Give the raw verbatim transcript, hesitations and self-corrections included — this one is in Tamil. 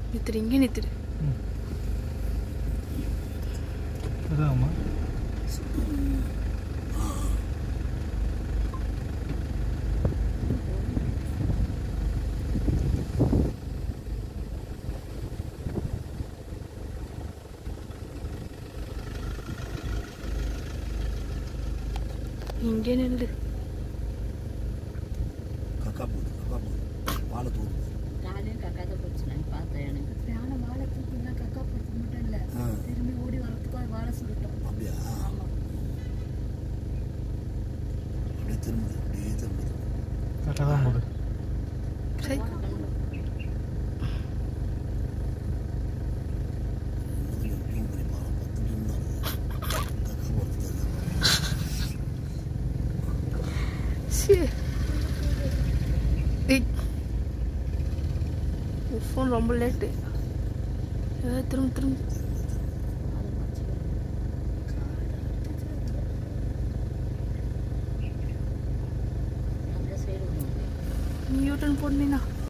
நித்துரு இங்கே நித்துரு. அதாம்மா இங்கே நில்லு. கக்கா போகுது கக்கா போகுது வாழை தூக்கு காலையும் கக்கா தான் போச்சு. நான் பார்த்தேன். எனக்கு யானை வாழை தூக்குனா கக்கா போச்சு மட்டும் இல்லை, திரும்பி ஓடி வரத்துக்கும் அது வாழை சுருட்டோம். அப்படியா? ஆமாம், அப்படியே திரும்புது அப்படியே திரும்புது. கரெக்டாக தான் போகுது. சரி டியூன் பண்ணி பாரு பத்து டியூன் தான் இருக்குது. கக்கா போகிறது சரி. ஏய் ஃபோன் ரொம்ப லேட்டு. ஏதாவது திரும்ப திரும்ப அந்த சைடு நீ யூட்டன் போடணுன்னா